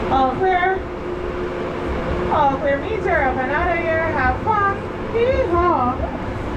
All clear. All clear means you're up and out of here. Have fun. Hee-haw.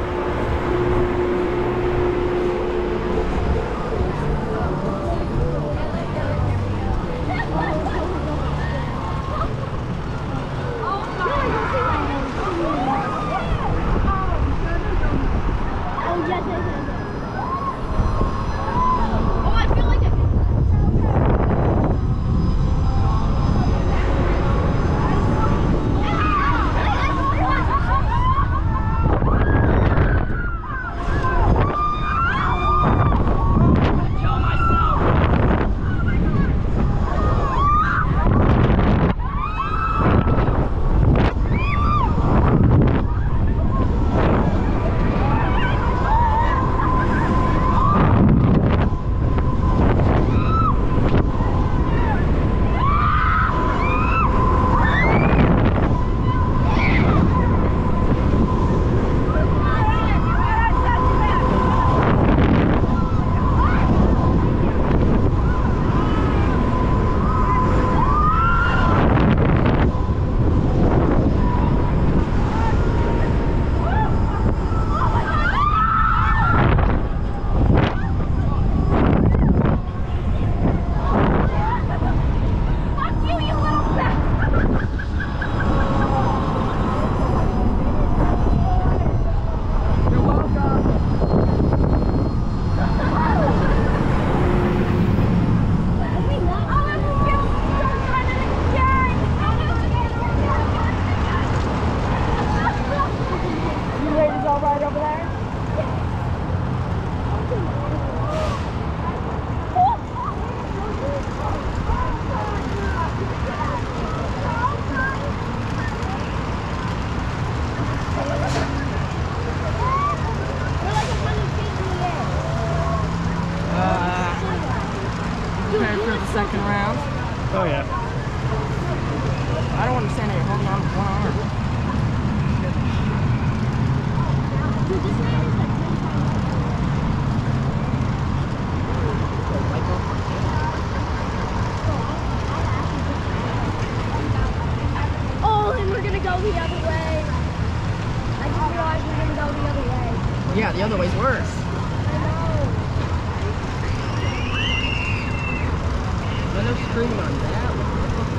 Second round. Oh yeah. I don't want to stand here holding on with one arm. Oh, and we're gonna go the other way. I just realized we're gonna go the other way. Yeah, the other way's worse. No screen on that one.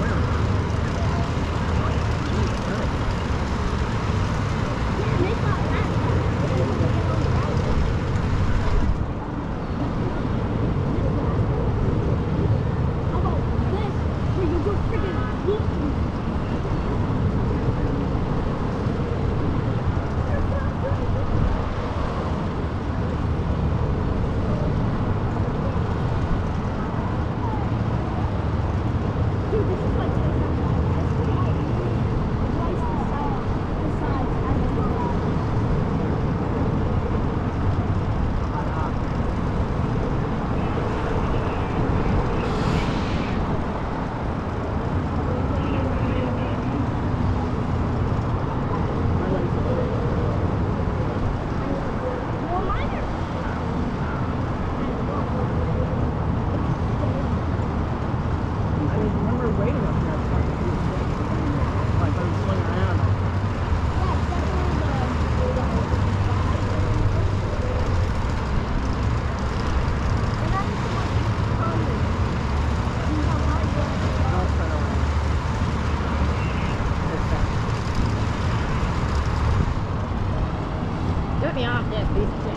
Get me off this piece of shit.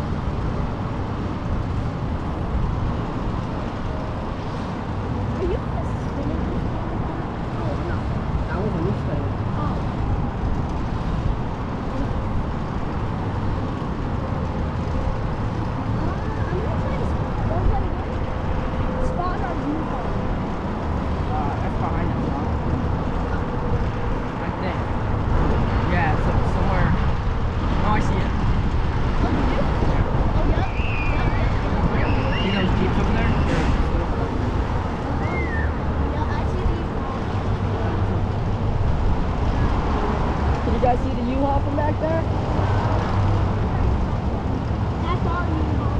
Are you gonna spin it? Oh, no. That was a new spin. Oh. I'm gonna try to spot that again. Spot our U-Haul. That's behind us, huh? I think. Yeah, it's somewhere. Oh, I see it. Oh, you do? Oh, yep. See those Jeeps over there? Yeah, I see the U-Haul. Can you guys see the U-Haul from back there? That's our U-Haul.